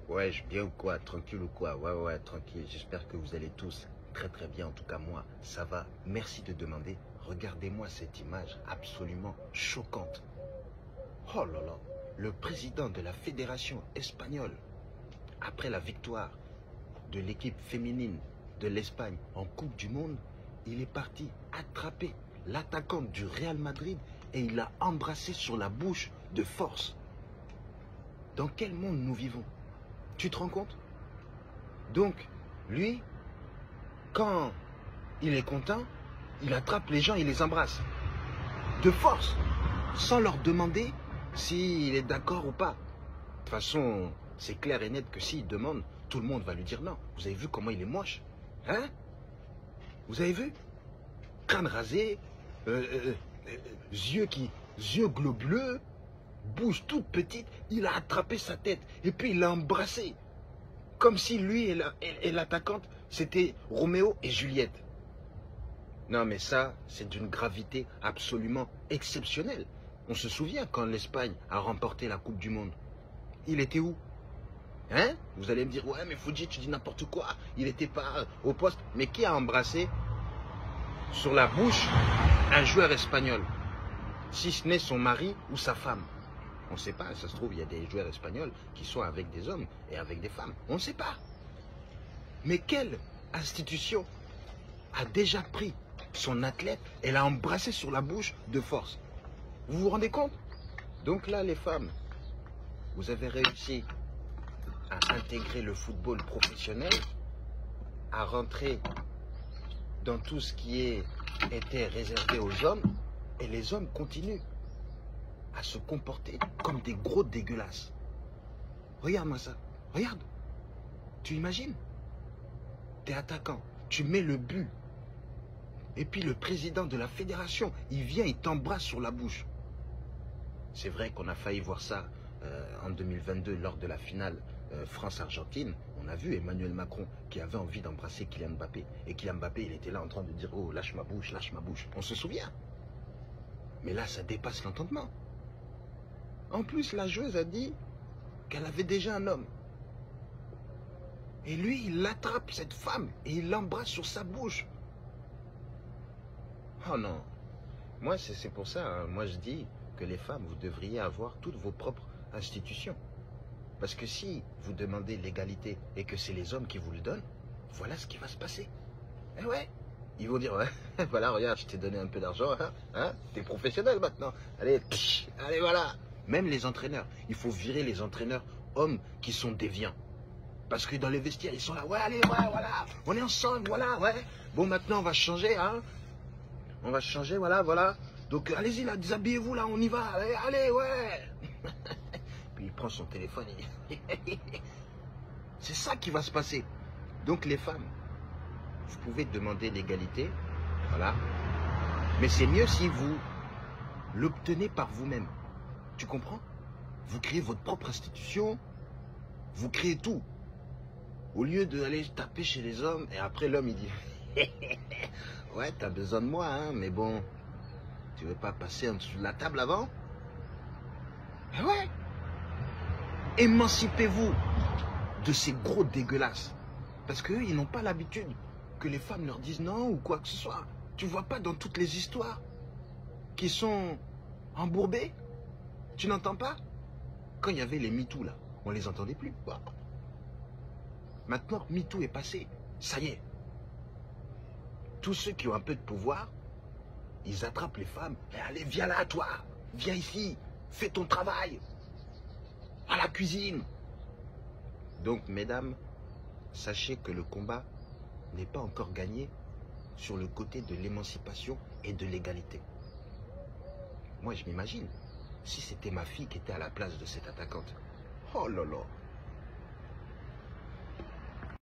Ouais, je bien ou quoi? Tranquille ou quoi? Ouais, ouais, tranquille. J'espère que vous allez tous très très bien. En tout cas, moi, ça va. Merci de demander. Regardez-moi cette image absolument choquante. Oh là là, le président de la fédération espagnole, après la victoire de l'équipe féminine de l'Espagne en Coupe du Monde, il est parti attraper l'attaquante du Real Madrid et il l'a embrassé sur la bouche de force. Dans quel monde nous vivons? Tu te rends compte? Donc, lui, quand il est content, il attrape les gens et les embrasse. De force, sans leur demander s'il est d'accord ou pas. De toute façon, c'est clair et net que s'il demande, tout le monde va lui dire non. Vous avez vu comment il est moche? Hein? Vous avez vu? Crâne rasé, yeux globuleux, bouche toute petite, il a attrapé sa tête et puis il l'a embrassé. Comme si lui et l'attaquante, c'était Roméo et Juliette. Non mais ça, c'est d'une gravité absolument exceptionnelle. On se souvient quand l'Espagne a remporté la Coupe du Monde. Il était où? Hein? Vous allez me dire, ouais mais Fouji, tu dis n'importe quoi. Il n'était pas au poste. Mais qui a embrassé sur la bouche un joueur espagnol? Si ce n'est son mari ou sa femme. On ne sait pas, ça se trouve, il y a des joueurs espagnols qui sont avec des hommes et avec des femmes. On ne sait pas. Mais quelle institution a déjà pris son athlète et l'a embrassé sur la bouche de force? Vous vous rendez compte? Donc là, les femmes, vous avez réussi à intégrer le football professionnel, à rentrer dans tout ce qui était réservé aux hommes, et les hommes continuent à se comporter comme des gros dégueulasses. Regarde-moi ça. Regarde. Tu imagines? T'es attaquant. Tu mets le but. Et puis le président de la fédération, il vient, il t'embrasse sur la bouche. C'est vrai qu'on a failli voir ça en 2022 lors de la finale France-Argentine. On a vu Emmanuel Macron qui avait envie d'embrasser Kylian Mbappé. Et Kylian Mbappé, il était là en train de dire « Oh, lâche ma bouche, lâche ma bouche ». On se souvient. Mais là, ça dépasse l'entendement. En plus, la joueuse a dit qu'elle avait déjà un homme. Et lui, il attrape cette femme et il l'embrasse sur sa bouche. Oh non. Moi, c'est pour ça, hein. Moi, je dis que les femmes, vous devriez avoir toutes vos propres institutions. Parce que si vous demandez l'égalité et que c'est les hommes qui vous le donnent, voilà ce qui va se passer. Eh ouais. Ils vont dire, ouais, voilà, regarde, je t'ai donné un peu d'argent, hein, t'es professionnel maintenant. Allez, allez, voilà. Même les entraîneurs, il faut virer les entraîneurs hommes qui sont déviants. Parce que dans les vestiaires, ils sont là, ouais, allez, ouais, voilà, on est ensemble, voilà, ouais. Bon, maintenant, on va changer, hein. On va changer, voilà, voilà. Donc, allez-y, là, déshabillez-vous, là, on y va, allez, allez, ouais. Puis, il prend son téléphone, c'est ça qui va se passer. Donc, les femmes, vous pouvez demander l'égalité, voilà. Mais c'est mieux si vous l'obtenez par vous-même. Tu comprends? Vous créez votre propre institution, vous créez tout. Au lieu d'aller taper chez les hommes, et après l'homme il dit ouais, t'as besoin de moi, hein, mais bon, tu veux pas passer en dessous de la table avant? Eh ouais. Émancipez-vous de ces gros dégueulasses. Parce qu'eux, ils n'ont pas l'habitude que les femmes leur disent non ou quoi que ce soit. Tu vois pas dans toutes les histoires qui sont embourbées? Tu n'entends pas? Quand il y avait les MeToo là, on les entendait plus. Maintenant que MeToo est passé, ça y est. Tous ceux qui ont un peu de pouvoir, ils attrapent les femmes. Et allez, viens là, toi. Viens ici. Fais ton travail. À la cuisine. Donc, mesdames, sachez que le combat n'est pas encore gagné sur le côté de l'émancipation et de l'égalité. Moi, je m'imagine, si c'était ma fille qui était à la place de cette attaquante. Oh là là.